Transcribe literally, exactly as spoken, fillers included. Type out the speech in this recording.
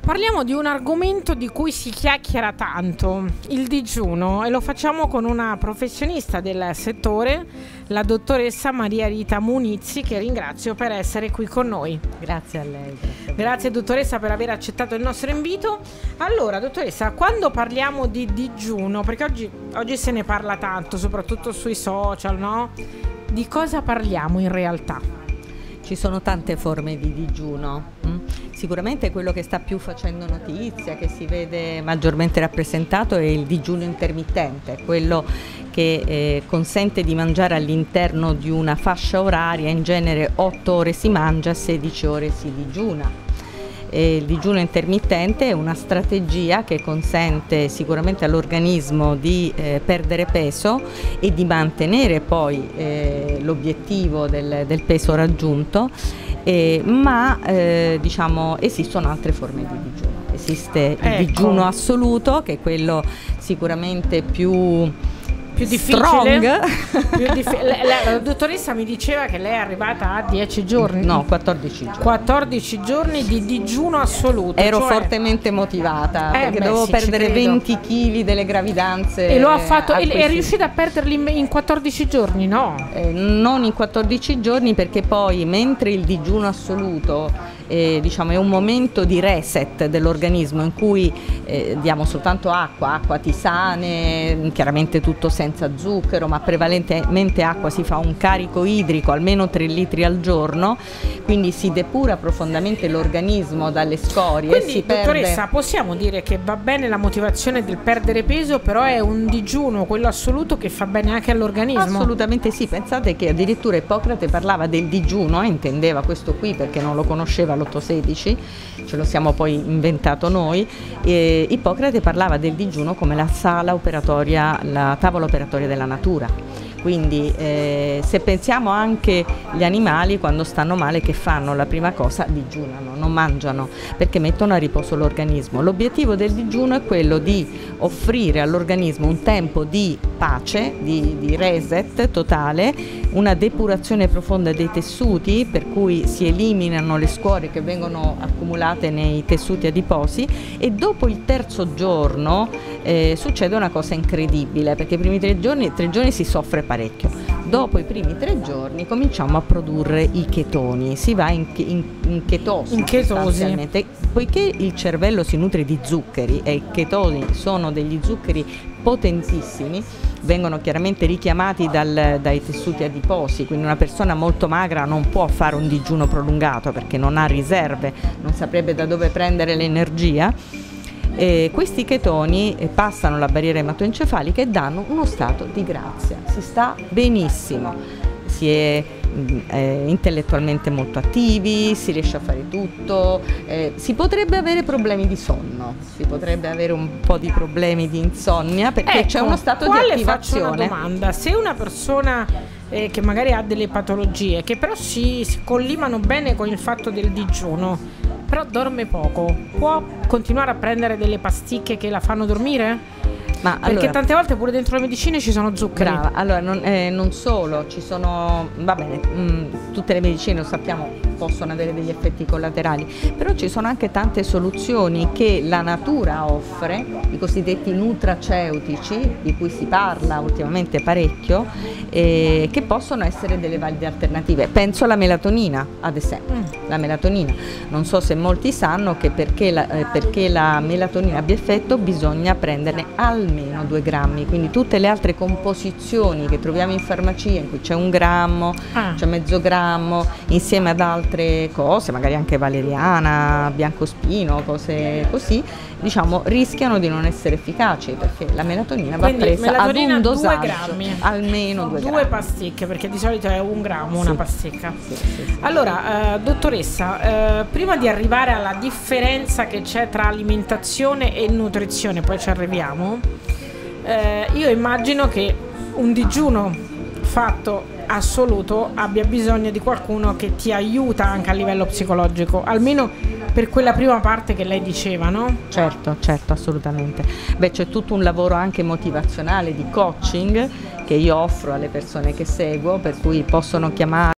Parliamo di un argomento di cui si chiacchiera tanto, il digiuno, e lo facciamo con una professionista del settore, la dottoressa Maria Rita Munizzi, che ringrazio per essere qui con noi. Grazie a lei. Grazie, a grazie dottoressa per aver accettato il nostro invito. Allora dottoressa, quando parliamo di digiuno, perché oggi, oggi se ne parla tanto, soprattutto sui social, no? Di cosa parliamo in realtà? Ci sono tante forme di digiuno. Mm? Sicuramente quello che sta più facendo notizia, che si vede maggiormente rappresentato, è il digiuno intermittente, quello che eh, consente di mangiare all'interno di una fascia oraria, in genere otto ore si mangia, sedici ore si digiuna. E il digiuno intermittente è una strategia che consente sicuramente all'organismo di eh, perdere peso e di mantenere poi eh, l'obiettivo del, del peso raggiunto, eh, ma eh, diciamo esistono altre forme di digiuno. Esiste il ecco. digiuno assoluto, che è quello sicuramente più più difficile. Strong. Più diffi- la, la, la dottoressa mi diceva che lei è arrivata a dieci giorni. No, quattordici giorni. quattordici giorni di digiuno assoluto. Ero cioè... fortemente motivata eh, perché beh, dovevo sì, perdere venti chili delle gravidanze. E lo ha fatto, e è sì. riuscita a perderli in, in quattordici giorni, no? Eh, non in quattordici giorni, perché poi mentre il digiuno assoluto eh, diciamo, è un momento di reset dell'organismo in cui eh, diamo soltanto acqua, acqua tisane, chiaramente tutto senza zucchero, ma prevalentemente acqua, si fa un carico idrico almeno tre litri al giorno, quindi si depura profondamente l'organismo dalle scorie. Quindi si dottoressa, perde... possiamo dire che va bene la motivazione del perdere peso, però è un digiuno, quello assoluto, che fa bene anche all'organismo? Assolutamente sì, pensate che addirittura Ippocrate parlava del digiuno, eh, intendeva questo qui perché non lo conosceva l'otto sedici, ce lo siamo poi inventato noi. E Ippocrate parlava del digiuno come la sala operatoria, la tavola operatoria della natura. Quindi eh, se pensiamo anche gli animali quando stanno male che fanno? La prima cosa, digiunano, non mangiano, perché mettono a riposo l'organismo. L'obiettivo del digiuno è quello di offrire all'organismo un tempo di pace, di, di reset totale, una depurazione profonda dei tessuti, per cui si eliminano le scorie che vengono accumulate nei tessuti adiposi, e dopo il terzo giorno eh, succede una cosa incredibile, perché i primi tre giorni, tre giorni si soffre parecchio. Dopo i primi tre giorni cominciamo a produrre i chetoni, si va in, in, in chetosi, in chetosi. Poiché il cervello si nutre di zuccheri e i chetoni sono degli zuccheri potentissimi, vengono chiaramente richiamati dal, dai tessuti adiposi, quindi una persona molto magra non può fare un digiuno prolungato perché non ha riserve, non saprebbe da dove prendere l'energia. Eh, questi chetoni eh, passano la barriera ematoencefalica e danno uno stato di grazia, si sta benissimo, si è eh, intellettualmente molto attivi, si riesce a fare tutto, eh, si potrebbe avere problemi di sonno, si potrebbe avere un po' di problemi di insonnia perché ecco, c'è uno stato di attivazione. Faccio una domanda: se una persona eh, che magari ha delle patologie che però si, si collimano bene con il fatto del digiuno, però dorme poco, può continuare a prendere delle pasticche che la fanno dormire? Ma perché allora, tante volte pure dentro le medicine ci sono zuccheri. Brava, allora non, eh, non solo, ci sono, va bene, mh, tutte le medicine, lo sappiamo, possono avere degli effetti collaterali, però ci sono anche tante soluzioni che la natura offre, i cosiddetti nutraceutici, di cui si parla ultimamente parecchio, eh, che possono essere delle valide alternative. Penso alla melatonina, ad esempio. Mm. La melatonina, non so se molti sanno che perché la, eh, perché la melatonina abbia effetto bisogna prenderne almeno due grammi, quindi tutte le altre composizioni che troviamo in farmacia, in cui c'è un grammo, ah. c'è mezzo grammo, insieme ad altre cose, magari anche valeriana, biancospino, cose così, diciamo rischiano di non essere efficaci, perché la melatonina quindi va presa melatonina ad un dosaggio, due grammi, almeno due, due grammi. pasticche, perché di solito è un grammo, sì, una pasticca. Sì, sì, sì. Allora, eh, dottoressa, eh, prima di arrivare alla differenza che c'è tra alimentazione e nutrizione, poi ci arriviamo, eh, io immagino che un digiuno fatto assoluto abbia bisogno di qualcuno che ti aiuta anche a livello psicologico, almeno per quella prima parte che lei diceva, no? Certo, certo, assolutamente. Beh, c'è tutto un lavoro anche motivazionale di coaching che io offro alle persone che seguo, per cui possono chiamare